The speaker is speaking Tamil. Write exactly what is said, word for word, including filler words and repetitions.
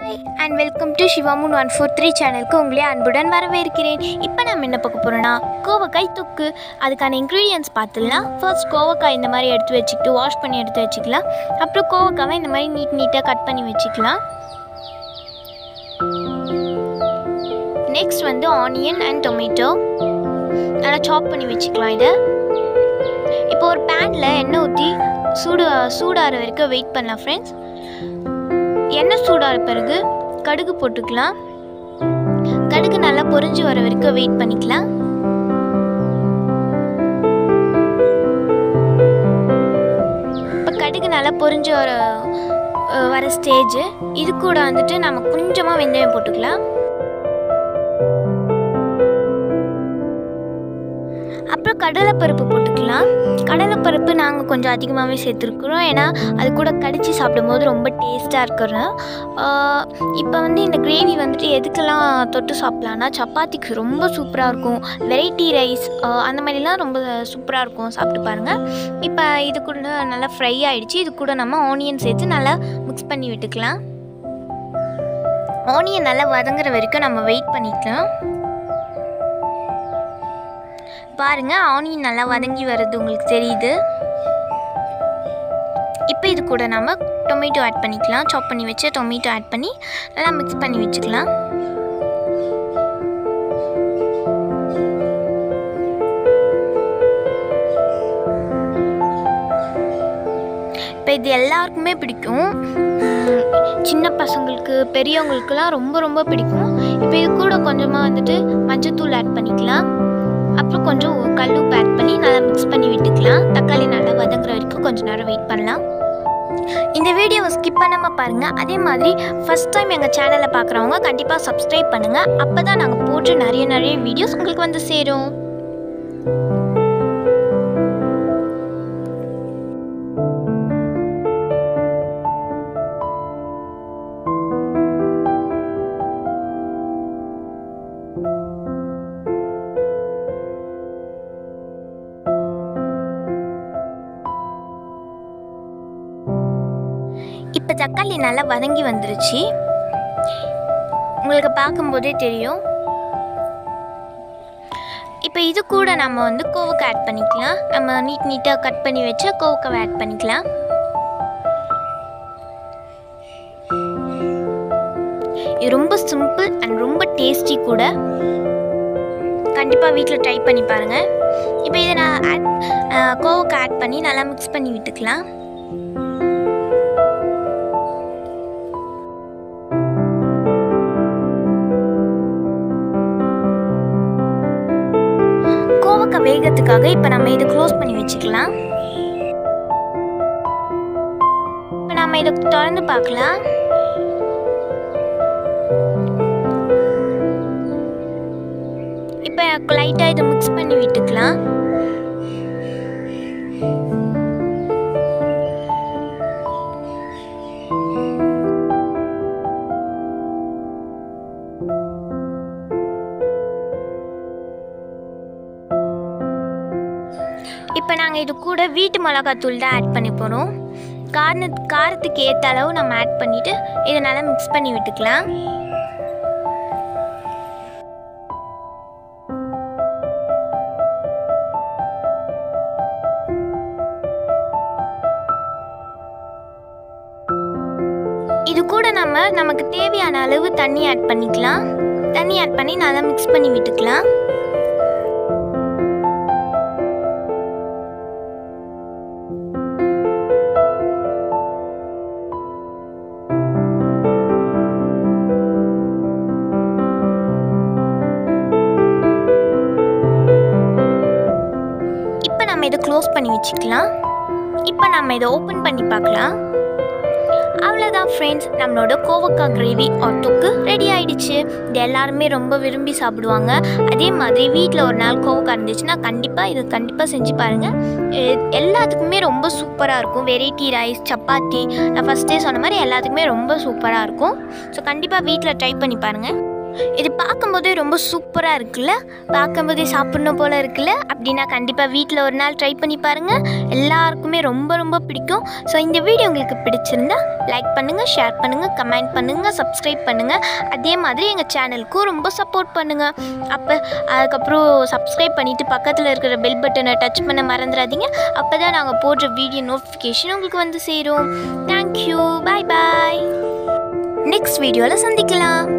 Hi and welcome to Shivamoon one four three சேனலுக்கு உங்களை அன்புடன் வரவேற்கிறேன். இப்போ நம்ம என்ன பார்க்க போறோம்னா கோவக்காய் தொக்கு. அதுக்கான இன்கிரீடியன்ட்ஸ் பார்த்துடலாம். ஃபர்ஸ்ட் கோவக்காய் இந்த மாதிரி எடுத்து வச்சுக்கிட்டு வாஷ் பண்ணி எடுத்து வச்சுக்கலாம். அப்புறம் கோவக்காவை இந்த மாதிரி நீட் நீட்டாக கட் பண்ணி வச்சுக்கலாம். நெக்ஸ்ட் வந்து ஆனியன் அண்ட் டொமேட்டோ நல்லா சாப் பண்ணி வச்சுக்கலாம். இதை இப்போ ஒரு பேனில் எண்ணெய் ஊற்றி சூடு சூடாகிற வரைக்கும் வெயிட் பண்ணலாம் ஃப்ரெண்ட்ஸ். எண்ணெய் சூடாகிற பிறகு கடுகு போட்டுக்கலாம். கடுகு நல்லா பொரிஞ்சு வர வரைக்கும் வெயிட் பண்ணிக்கலாம். இப்போ கடுகு நல்லா பொரிஞ்சு வர வர ஸ்டேஜ். இது கூட வந்துட்டு நம்ம கொஞ்சமாக வெந்தயம் போட்டுக்கலாம். அப்புறம் கடலைப்பருப்பு போட்டுக்கலாம். கடலைப்பருப்பு நாங்கள் கொஞ்சம் அதிகமாகவே சேர்த்துருக்குறோம். ஏன்னா அது கூட கடிச்சு சாப்பிடும்போது ரொம்ப டேஸ்ட்டாக இருக்கிறோம். இப்போ வந்து இந்த கிரேவி வந்துட்டு எதுக்கெல்லாம் தொட்டு சாப்பிட்லான்னா சப்பாத்திக்கு ரொம்ப சூப்பராக இருக்கும். வெரைட்டி ரைஸ் அந்த மாதிரிலாம் ரொம்ப சூப்பராக இருக்கும். சாப்பிட்டு பாருங்கள். இப்போ இது கூட நல்லா ஃப்ரை ஆகிடுச்சு. இது கூட நம்ம ஆனியன் சேர்த்து நல்லா மிக்ஸ் பண்ணி விட்டுக்கலாம். ஆனியன் நல்லா வதங்குற வரைக்கும் நம்ம வெயிட் பண்ணிக்கலாம். பாருங்கள், ஆனியன் நல்லா வதங்கி வருது, உங்களுக்கு தெரியுது. இப்போ இது கூட நம்ம டொமேட்டோ ஆட் பண்ணிக்கலாம். சாப் பண்ணி வச்சு டொமேட்டோ ஆட் பண்ணி நல்லா மிக்ஸ் பண்ணி வச்சுக்கலாம். இப்போ இது எல்லாருக்குமே பிடிக்கும். சின்ன பசங்களுக்கு பெரியவங்களுக்குலாம் ரொம்ப ரொம்ப பிடிக்கும். இப்போ இது கூட கொஞ்சமாக வந்துட்டு மஞ்சத்தூள் ஆட் பண்ணிக்கலாம். அப்புறம் கொஞ்சம் கல் உப்பு ஆட் பண்ணி நல்லா மிக்ஸ் பண்ணி விட்டுக்கலாம். தக்காளி நல்லா வதங்குற வரைக்கும் கொஞ்சம் நேரம் வெயிட் பண்ணலாம். இந்த வீடியோவை ஸ்கிப் பண்ணாமல் பாருங்கள். அதே மாதிரி ஃபஸ்ட் டைம் எங்கள் சேனலை பார்க்குறவங்க கண்டிப்பாக சப்ஸ்கிரைப் பண்ணுங்கள். அப்போ தான் நாங்கள் போட்டு நிறைய நிறைய வீடியோஸ் உங்களுக்கு வந்து சேரும். இப்போ தக்காளி நல்லா வதங்கி வந்துருச்சு, உங்களுக்கு பார்க்கும்போதே தெரியும். இப்போ இது கூட நம்ம வந்து கோவக்காய் ஆட் பண்ணிக்கலாம். நம்ம நீட் நீட்டாக கட் பண்ணி வச்ச கோவக்காவை ஆட் பண்ணிக்கலாம். இது ரொம்ப சிம்பிள் அண்ட் ரொம்ப டேஸ்டி கூட. கண்டிப்பாக வீட்டில் ட்ரை பண்ணி பாருங்கள். இப்போ இதை நான் ஆட் கோவக்காய் ஆட் பண்ணி நல்லா மிக்ஸ் பண்ணி விட்டுக்கலாம். வேகத்துக்காக இப்போ நம்ம இதை க்ளோஸ் பண்ணி வச்சுக்கலாம். இப்போ நம்ம இதை திறந்து பார்க்கலாம். இப்போ லைட்டாக இதை மிக்ஸ் பண்ணி விட்டுக்கலாம். இப்போ நாங்கள் இது கூட வீட்டு மிளகாத்தூள் தான் ஆட் பண்ணி போகிறோம். காரண காரத்துக்கு ஏற்ற அளவு நம்ம ஆட் பண்ணிவிட்டு இதை நல்லா மிக்ஸ் பண்ணி விட்டுக்கலாம். இது கூட நம்ம நமக்கு தேவையான அளவு தண்ணி ஆட் பண்ணிக்கலாம். தண்ணி ஆட் பண்ணி நல்லா மிக்ஸ் பண்ணி விட்டுக்கலாம். இதை க்ளோஸ் பண்ணி வச்சுக்கலாம். இப்போ நம்ம இதை ஓப்பன் பண்ணி பார்க்கலாம். அவ்வளோதான் ஃப்ரெண்ட்ஸ், நம்மளோட கோவக்காய் கிரேவி ஆர் தொக்கு ரெடி ஆகிடுச்சு. இது எல்லாருமே ரொம்ப விரும்பி சாப்பிடுவாங்க. அதே மாதிரி வீட்டில் ஒரு நாள் கோவக்காய் இருந்துச்சுன்னா கண்டிப்பாக இது கண்டிப்பாக செஞ்சு பாருங்கள். எல்லாத்துக்குமே ரொம்ப சூப்பராக இருக்கும். வெரைட்டி ரைஸ், சப்பாத்தி, நான் ஃபஸ்ட்டே சொன்ன மாதிரி எல்லாத்துக்குமே ரொம்ப சூப்பராக இருக்கும். ஸோ கண்டிப்பாக வீட்டில் ட்ரை பண்ணி பாருங்கள். இது பார்க்கும்போதே ரொம்ப சூப்பராக இருக்குல்ல, பார்க்கும்போதே சாப்பிட்ணும் போல் இருக்குல்ல. அப்படின்னா கண்டிப்பாக வீட்டில் ஒரு நாள் ட்ரை பண்ணி பாருங்கள், எல்லாருக்குமே ரொம்ப ரொம்ப பிடிக்கும். ஸோ இந்த வீடியோ உங்களுக்கு பிடிச்சிருந்தா லைக் பண்ணுங்கள், ஷேர் பண்ணுங்கள், கமெண்ட் பண்ணுங்கள், சப்ஸ்கிரைப் பண்ணுங்கள். அதே மாதிரி எங்கள் சேனலுக்கும் ரொம்ப சப்போர்ட் பண்ணுங்கள். அப்போ அதுக்கப்புறம் சப்ஸ்கிரைப் பண்ணிவிட்டு பக்கத்தில் இருக்கிற பெல் பட்டனை டச் பண்ண மறந்துடாதீங்க. அப்போ தான் நாங்கள் போடுற வீடியோ நோட்டிஃபிகேஷன் உங்களுக்கு வந்து சேரும். தேங்க்யூ, பாய் பாய். நெக்ஸ்ட் வீடியோவில் சந்திக்கலாம்.